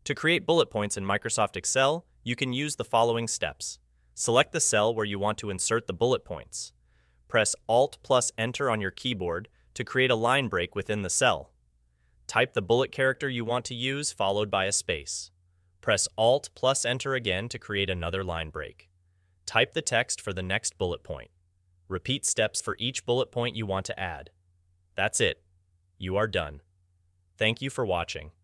To create bullet points in Microsoft Excel, you can use the following steps. Select the cell where you want to insert the bullet points. Press Alt plus Enter on your keyboard to create a line break within the cell. Type the bullet character you want to use followed by a space. Press Alt plus Enter again to create another line break. Type the text for the next bullet point. Repeat steps for each bullet point you want to add. That's it. You are done. Thank you for watching.